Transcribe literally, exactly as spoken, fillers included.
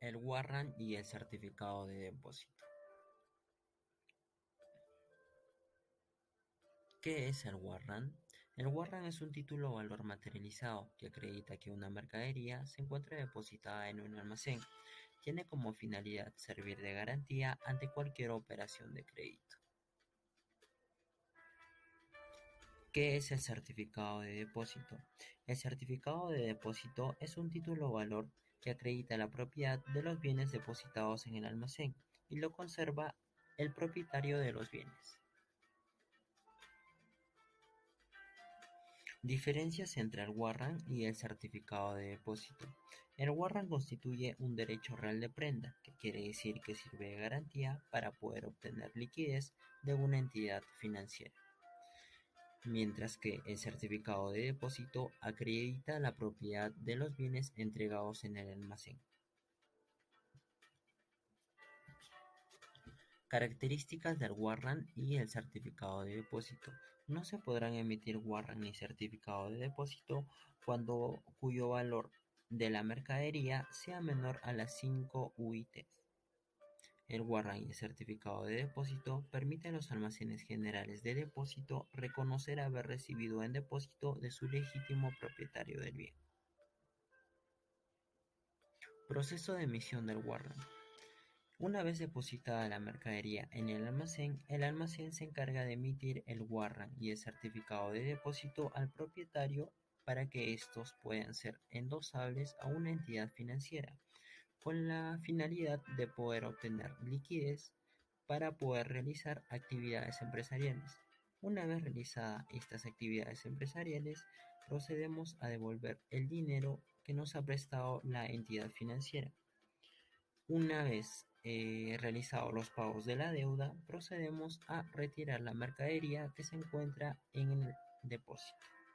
El warrant y el certificado de depósito. ¿Qué es el warrant? El warrant es un título o valor materializado que acredita que una mercadería se encuentra depositada en un almacén. Tiene como finalidad servir de garantía ante cualquier operación de crédito. ¿Qué es el certificado de depósito? El certificado de depósito es un título o valor que acredita la propiedad de los bienes depositados en el almacén y lo conserva el propietario de los bienes. Diferencias entre el warrant y el certificado de depósito. El warrant constituye un derecho real de prenda, que quiere decir que sirve de garantía para poder obtener liquidez de una entidad financiera, mientras que el certificado de depósito acredita la propiedad de los bienes entregados en el almacén. Características del warrant y el certificado de depósito. No se podrán emitir warrant ni certificado de depósito cuando cuyo valor de la mercadería sea menor a las cinco U I Ts. El warrant y el certificado de depósito permiten a los almacenes generales de depósito reconocer haber recibido en depósito de su legítimo propietario del bien. Proceso de emisión del warrant. Una vez depositada la mercadería en el almacén, el almacén se encarga de emitir el warrant y el certificado de depósito al propietario para que estos puedan ser endosables a una entidad financiera, con la finalidad de poder obtener liquidez para poder realizar actividades empresariales. Una vez realizadas estas actividades empresariales, procedemos a devolver el dinero que nos ha prestado la entidad financiera. Una vez eh, realizados los pagos de la deuda, procedemos a retirar la mercadería que se encuentra en el depósito.